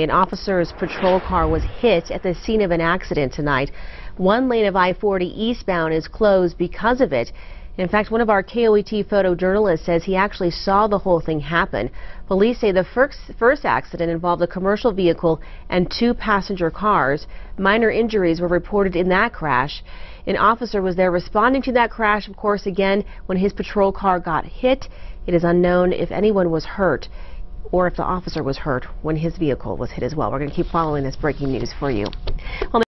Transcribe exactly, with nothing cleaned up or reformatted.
An officer's patrol car was hit at the scene of an accident tonight. One lane of I forty eastbound is closed because of it. In fact, one of our K O A T photojournalists says he actually saw the whole thing happen. Police say the first, first accident involved a commercial vehicle and two passenger cars. Minor injuries were reported in that crash. An officer was there responding to that crash, of course, again, when his patrol car got hit. It is unknown if anyone was hurt or if the officer was hurt when his vehicle was hit as well. We're going to keep following this breaking news for you. Well,